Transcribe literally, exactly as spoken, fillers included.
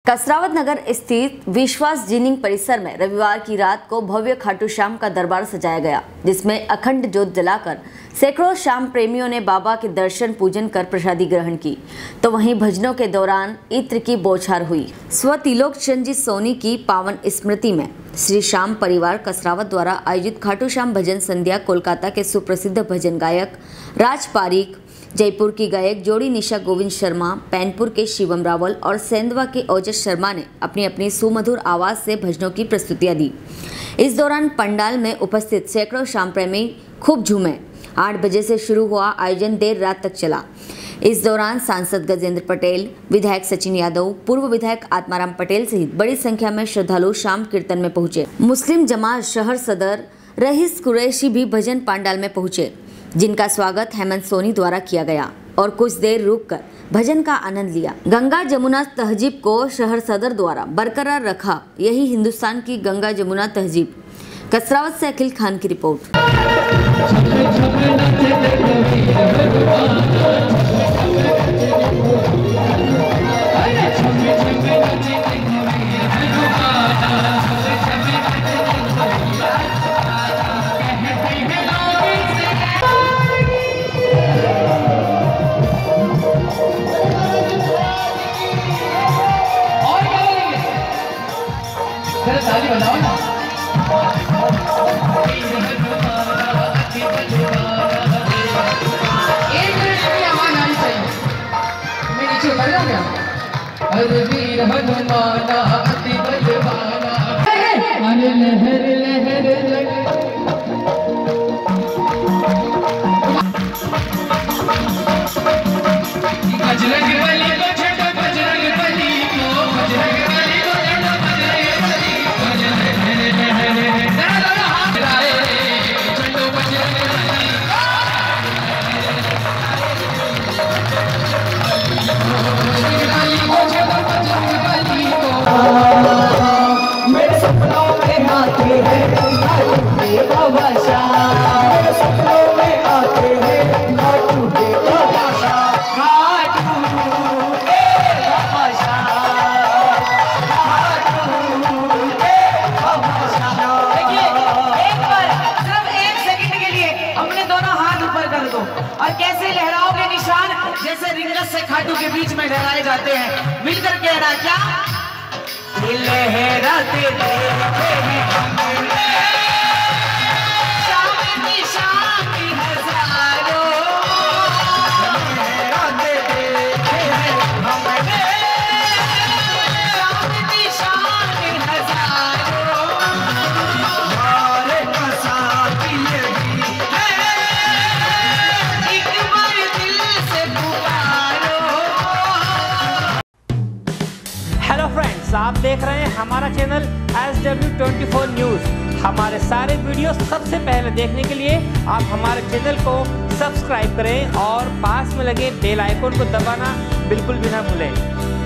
कसरावत नगर स्थित विश्वास जिनिंग परिसर में रविवार की रात को भव्य खाटू श्याम का दरबार सजाया गया, जिसमें अखंड ज्योत जलाकर सैकड़ों श्याम प्रेमियों ने बाबा के दर्शन पूजन कर प्रसादी ग्रहण की। तो वहीं भजनों के दौरान इत्र की बौछार हुई। स्वतिलोक चंद जी सोनी की पावन स्मृति में श्री श्याम परिवार कसरावत द्वारा आयोजित खाटू श्याम भजन संध्या कोलकाता के सुप्रसिद्ध भजन गायक राज पारीक, जयपुर की गायक जोड़ी निशा गोविंद शर्मा, पैनपुर के शिवम रावल और सेंधवा के ओजस शर्मा ने अपनी अपनी सुमधुर आवाज से भजनों की प्रस्तुतियां दी। इस दौरान पंडाल में उपस्थित सैकड़ों श्याम प्रेमी खूब झूमे। आठ बजे से शुरू हुआ आयोजन देर रात तक चला। इस दौरान सांसद गजेंद्र पटेल, विधायक सचिन यादव, पूर्व विधायक आत्माराम पटेल सहित बड़ी संख्या में श्रद्धालु शाम कीर्तन में पहुंचे। मुस्लिम जमात शहर सदर रईस कुरैशी भी भजन पंडाल में पहुंचे, जिनका स्वागत हेमंत सोनी द्वारा किया गया और कुछ देर रुककर भजन का आनंद लिया। गंगा जमुना तहजीब को शहर सदर द्वारा बरकरार रखा, यही हिंदुस्तान की गंगा जमुना तहजीब। कसरावत से अखिल खान की रिपोर्ट। ताली बजाओ ना। एक मिनट की आवाज आनी चाहिए। मैं नीचे उतर जाऊँ क्या? अरे वीर हनुमाना अति बलवाना, अरे लहर लहर लहर। बजरंग बली को छठो, बजरंग बली को, बजरंग बली को छठो, बजरंग बली को, जरा हाथ हिलाए, छठो बजरंग बली को, छठो बजरंग बली को। मेरे सपनों में आते हैं मेरे बादशाह, मेरे सपनों में आते हैं खाटू के बादशाह, खाटू के बादशाह, खाटू के बादशाह। देखिए एक बार सिर्फ एक सेकंड के लिए अपने दोनों हाथ ऊपर कर दो और कैसे लहराओगे निशान, जैसे रिंगस से खाटू के बीच में लहराए जाते हैं। मिलकर कहना क्या? लहराते देखते हैं शाम की शाम की हजारों, लहराते देखे हैं हमने शाम की शाम की हजारों, हमारे साथी यही है, एक बार दिल से पुकारो। हेलो फ्रेंड्स, आप देख रहे हैं हमारा channel S W twenty four news. हमारे सारे वीडियो सबसे पहले देखने के लिए आप हमारे चैनल को सब्सक्राइब करें और पास में लगे बेल आइकन को दबाना बिल्कुल भी ना भूलें।